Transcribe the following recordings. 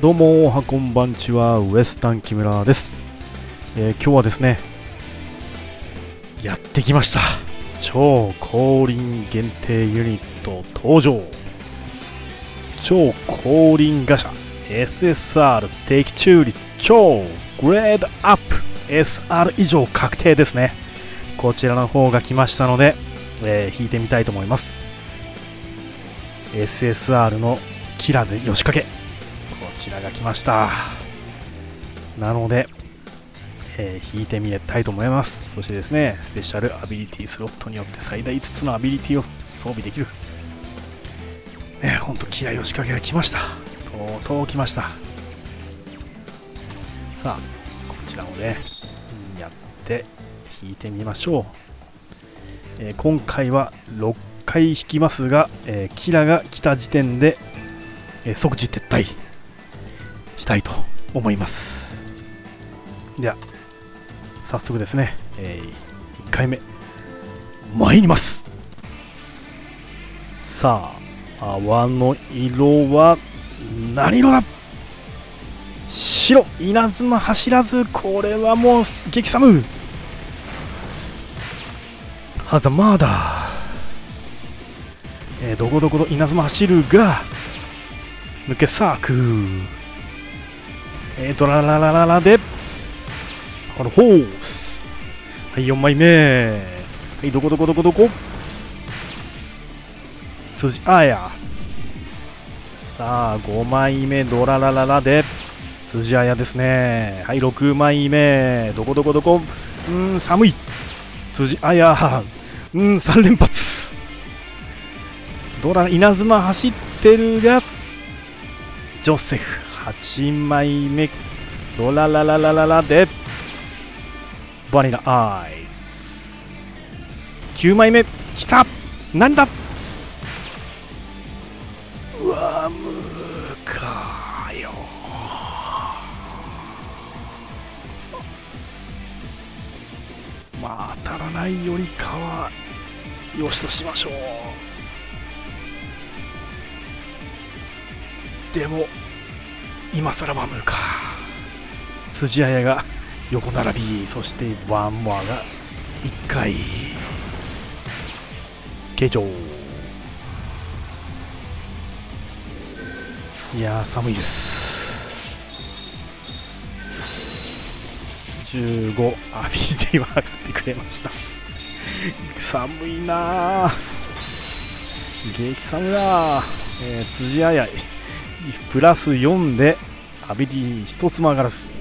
どうもおはこんばんちは、ウエスタン木村です。今日はですね、やってきました。超降臨限定ユニット登場。超降臨ガシャ SSR 的中率超グレードアップ SR 以上確定ですね。こちらの方が来ましたので、引いてみたいと思います。SSR のキラで吉掛け、こちらが来ました。なので、引いてみたいと思います。そしてですね、スペシャルアビリティスロットによって最大5つのアビリティを装備できる。ね、ほんとキラ吉掛けが来ました。とうとう来ました。さあ、こちらをね、やって引いてみましょう。今回は6回引きますが、キラが来た時点で、即時撤退したいと思います。では早速ですね、1回目参ります。さあ、泡の色は何色だ。白、稲妻走らず。これはもう激寒。ハザマーダー、どこどこの稲妻走るが抜けサーク、ドラララララでこのホース、はい、4枚目、はい、どこどこどこどこ辻あや、さあ5枚目ドララララで辻あやですね。はい、6枚目どこどこどこ、寒い辻あや、3連発ドラ稲妻走ってるがジョセフ8枚目ドララララララでバニラアイス9枚目きた。なんだワムかよ。まあ当たらないよりかはよしとしましょう。でも今更ワムか。辻彩が横並び、そしてワンモアが1回形状。いやー寒いです。15アビリティは上がってくれました。寒いなー、激寒だー。辻彩プラス4でアビリティ1つも上がらず、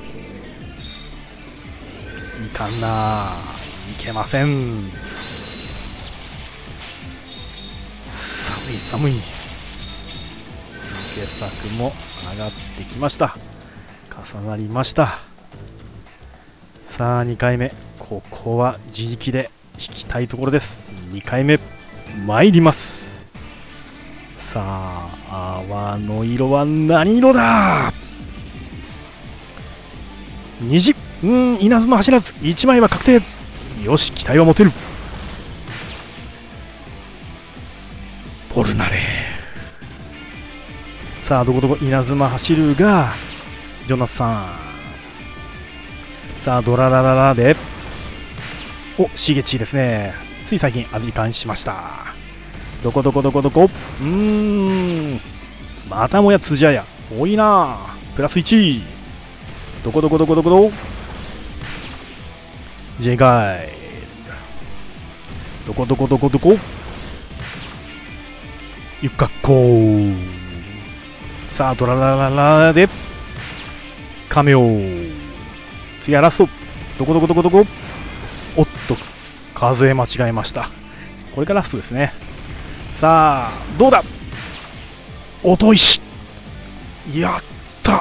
いかんな、いけません。寒い寒い。抜け策も上がってきました。重なりました。さあ2回目、ここは自力で引きたいところです。2回目参ります。さあ泡の色は何色だ。虹、稲妻走らず1枚は確定。よし、期待は持てる。ポルナレ、さあどこどこ稲妻走るがジョナサン、さあドララララでシゲチですね。つい最近アビリカンしました。どこどこどこどこ、またもや辻彩多いな、プラス1。どこどこどこどこどジェガイ、どこどこどこどこゆっかっこ。さあドララララでカメオ、次はラスト。どこどこどこどこ、おっと数え間違えました。これがラストですね。さあどうだ、音石、やった、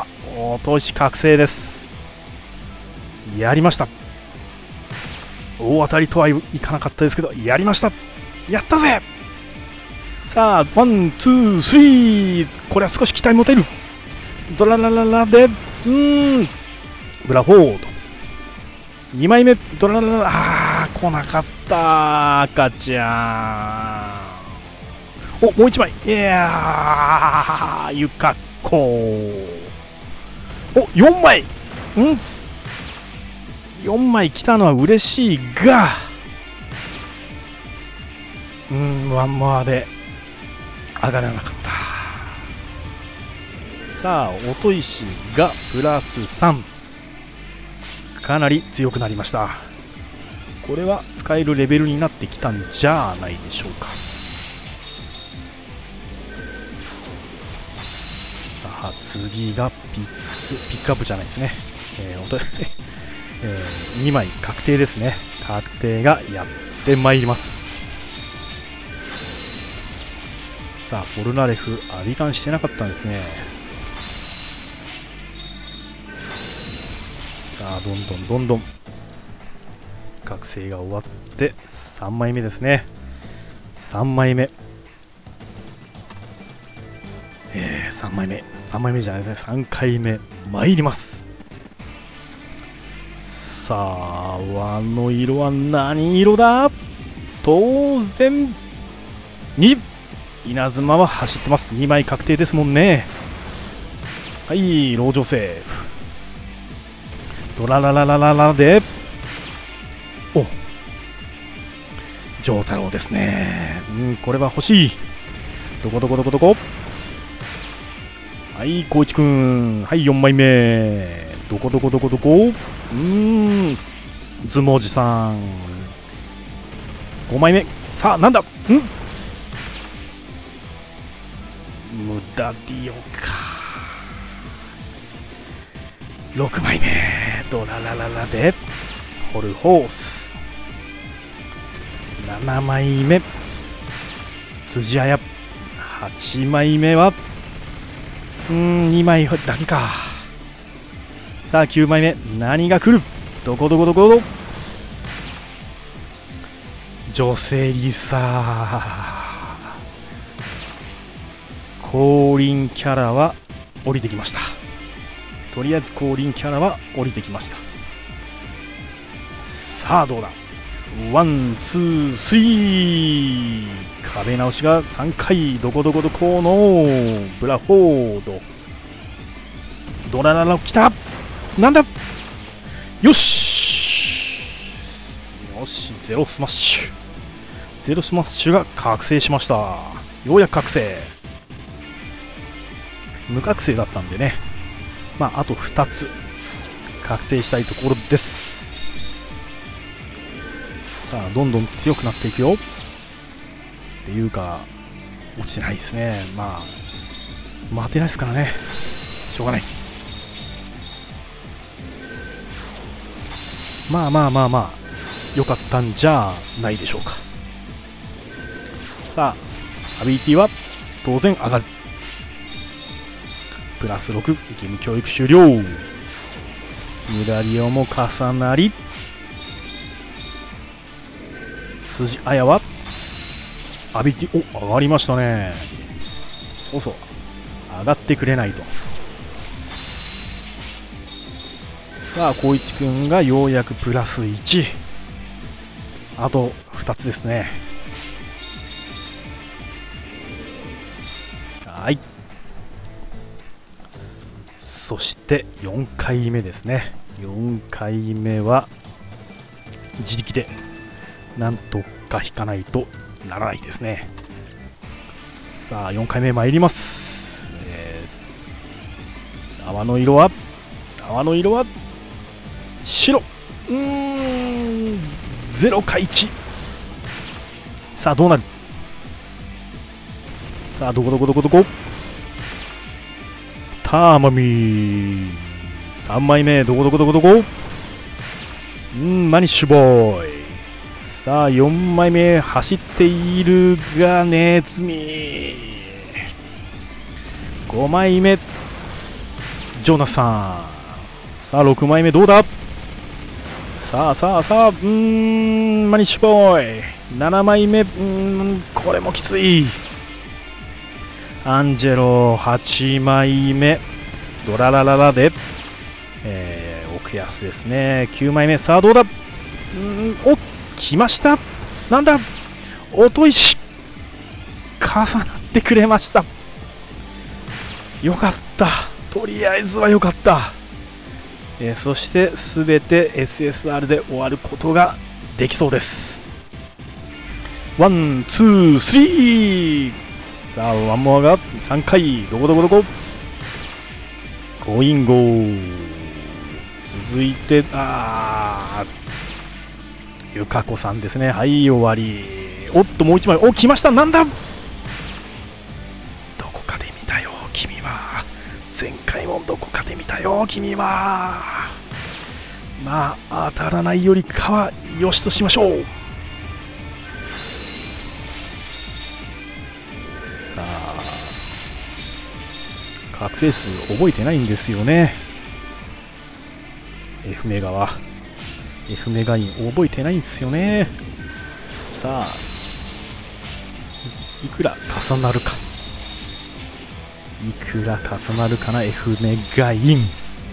音石覚醒です。やりました。大当たりとはいかなかったですけどやりました。やったぜ。さあワンツースリー、これは少し期待持てる。ドララララでブラフォード2枚目ドララララ、来なかった赤ちゃん。もう1枚、いやーゆかっこお、4枚。4枚来たのは嬉しいが、ワンモアで上がらなかった。さあ、音石がプラス3、かなり強くなりました。これは使えるレベルになってきたんじゃないでしょうか。さあ、次がピックアップじゃないですね。2枚確定ですね。確定がやってまいります。さあ、ポルナレフ、アビカンしてなかったんですね。さあ、どんどん覚醒が終わって3枚目ですね。3枚目、3枚目じゃないですね。3回目参ります。さあ、輪の色は何色だ。当然2、稲妻は走ってます。2枚確定ですもんね。はい、ロージョセーフ。ドララララララで、お、丈太郎ですね。これは欲しい。どこはい、光一くん。はい、4枚目。どこ相撲寺さん。5枚目。さあ、なんだ。無駄ディオか。6枚目。ドララララでホルホース。7枚目。辻彩。8枚目は2枚だけか。さあ、9枚目。何が来る。どこ女性リサ。降臨キャラは降りてきました。とりあえず降臨キャラは降りてきました。さあ、どうだ。ワン、ツー、スリー。壁直しが3回。どこのブラフォード。ドラララ来た。なんだ。よしゼロスマッシュが覚醒しました。ようやく覚醒。無覚醒だったんでね、あと2つ覚醒したいところです。さあ、どんどん強くなっていくよ。っていうか、落ちてないですね。待てないですからね、しょうがない。良かったんじゃないでしょうか。さあ、アビリティは当然上がる。プラス6、義務教育終了。無駄利用も重なり、辻彩はアビリティ、上がりましたね。そうそう、上がってくれないと。さあ、光一くんがようやくプラス1。あと2つですね。はい。そして4回目ですね。4回目は自力でなんとか引かないとならないですね。さあ、4回目参ります。泡の色は白。0か1。さあ、どうなる。さあ、どこターマミー。3枚目。どこマニッシュボーイ。さあ、4枚目走っているがネズミ。5枚目ジョナサン。さあ、6枚目どうだ。さあマニッシュボーイ。7枚目、これもきつい。アンジェロ。8枚目ドララララで、奥安ですね。9枚目。さあ、どうだ。来ました。なんだ。音石重なってくれました。よかった。とりあえずはよかった。 そして全て SSR で終わることができそうです。ワン、ツー、スリー。さあワンモアが3回、どこどこどこ、ゴインゴー。続いてゆかこさんですね。はい、終わり。おっともう1枚、お、来ました。なんだ、どこかで見たよ君は。前回もどこかで見たよ君は。まあ当たらないよりかはよしとしましょう。さあ覚醒数覚えてないんですよね。F メガは F メガイン覚えてないんですよね。さあいくら重なるか、いくら重なるかな。 F メガイン、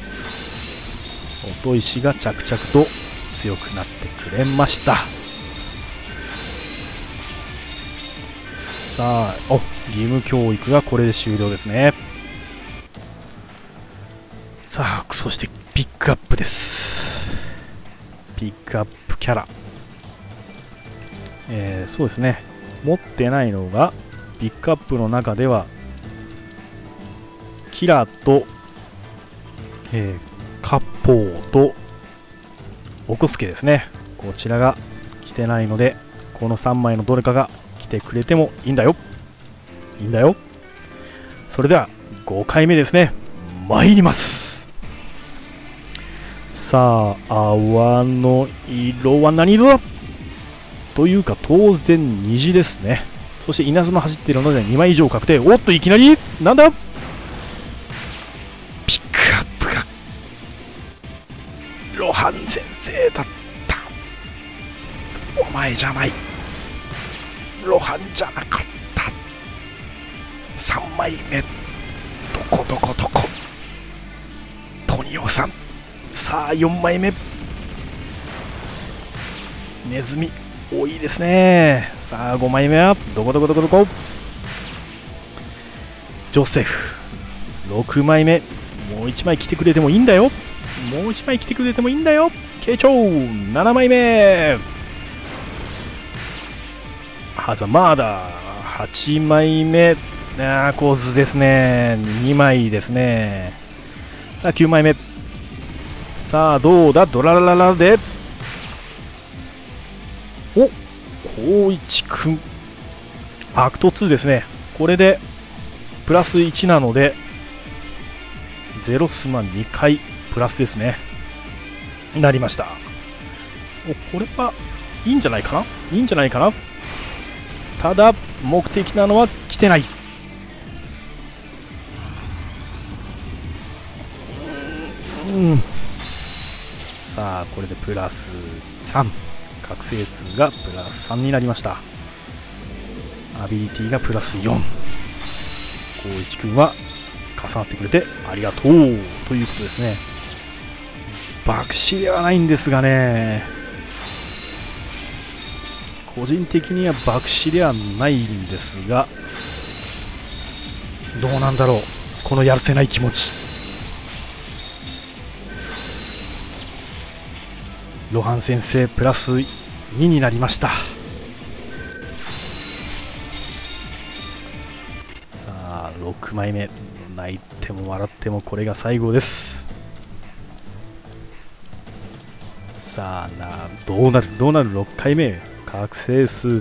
音石が着々と強くなってくれました。さあ義務教育がこれで終了ですね。さあそしてピックアップです。ピックアップキャラ、そうですね、持ってないのがピックアップの中ではキラと、カッポーとオコスケですね。こちらが来てないので、この3枚のどれかが来てくれてもいいんだよ、いいんだよ。それでは5回目ですね、参ります。さあ泡の色は何色だというか、当然虹ですね。そして稲妻走っているので2枚以上確定。おっといきなりなんだ、ピックアップが露伴先生だった。お前じゃない、露伴じゃなかった。3枚目、どこどこどこ、トニオさん。さあ4枚目、ネズミ多いですね。さあ5枚目はどこどこどこどこ、ジョセフ。6枚目、もう1枚来てくれてもいいんだよ、もう1枚来てくれてもいいんだよ。慶長7枚目、ハザマーダ8枚目、構図ですね、2枚ですね。さあ9枚目、さあどうだ、ドララララで、お、光一くんアクト2ですね。これでプラス1なのでゼロスマ2回プラスですね、なりました。これはいいんじゃないかな、いいんじゃないかな。ただ目的なのは来てない。さあこれでプラス3、覚醒数がプラス3になりました。アビリティがプラス4。光一くんは重なってくれてありがとうということですね。爆死ではないんですがね、個人的には爆死ではないんですが、どうなんだろう、このやるせない気持ち。露伴先生プラス2になりました。さあ6枚目、泣いても笑ってもこれが最後です。さあどうなる6回目、覚醒数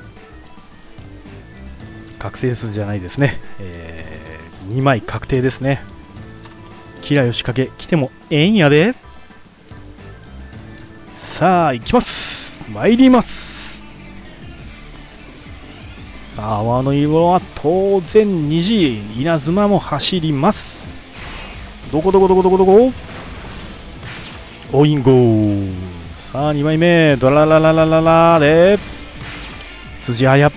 じゃないですね、2枚確定ですね。キラヨシカゲ来てもええんやで。さあ行きます、参ります。さあ泡の色は当然虹、稲妻も走ります。どこどこどこどこどこ、オインゴー。さあ2枚目、ドララララララで辻彩。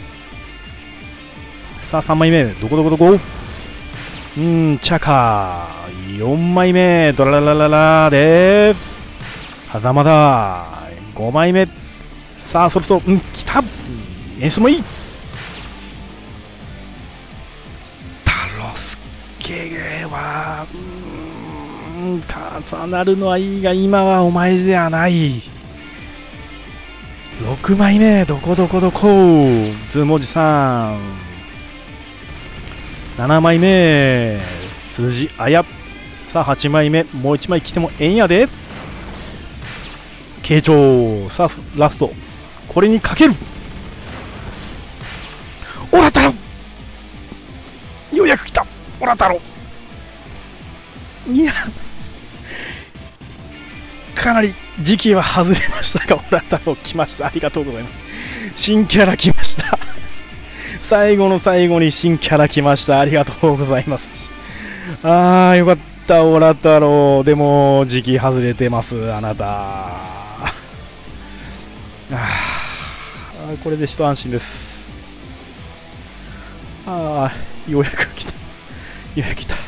さあ3枚目、どこどこどこ、チャカ。4枚目、ドララララで狭間だ。5枚目、さあそろそろ来た、演出もいい。タロスケは重なるのはいいが今はお前ではない。6枚目どこどこどこズームおじさん。7枚目辻彩。さあ8枚目もう1枚来てもええんやで。慶長。さあラストこれにかける。オラ太郎ようやく来た。オラ太郎いやかなり時期は外れましたが、オラ太郎来ました。ありがとうございます。新キャラ来ました最後の最後に新キャラ来ました。ありがとうございます。あーよかった、オラ太郎。でも時期外れてます、あなた。これで一安心です。ようやく来た。ようやく来た。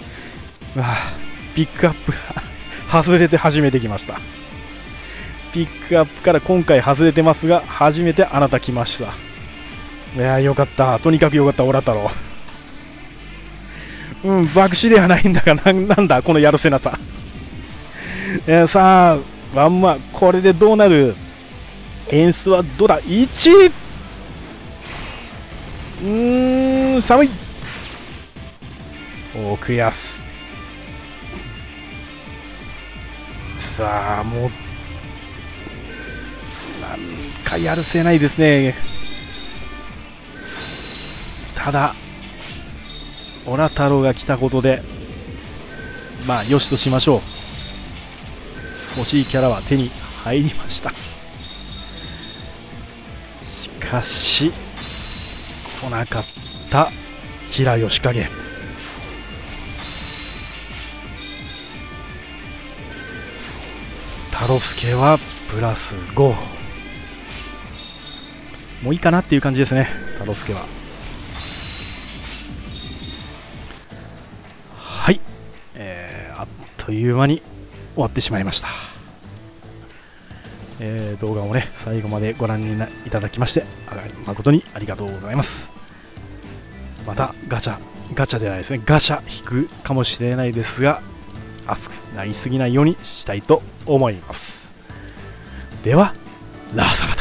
ピックアップが外れて初めて来ました。ピックアップから今回外れてますが、初めてあなた来ました。いやーよかった、とにかくよかった、オラ太郎。爆死ではないんだが、なんだこのやるせなさ。さあワンマンこれでどうなる。演出はどうだ。1寒い。奥安。さあもうなんかやるせないですね。ただオラ太郎が来たことでまあよしとしましょう。欲しいキャラは手に入りました。しかし来なかった吉良義景。太郎介はプラス5。もういいかなっていう感じですね、太郎介は。はい、あっという間に終わってしまいました。動画をね最後までご覧にいただきまして誠にありがとうございます。またガチャではないですね、ガシャ引くかもしれないですが熱くなりすぎないようにしたいと思います。ではラーサラ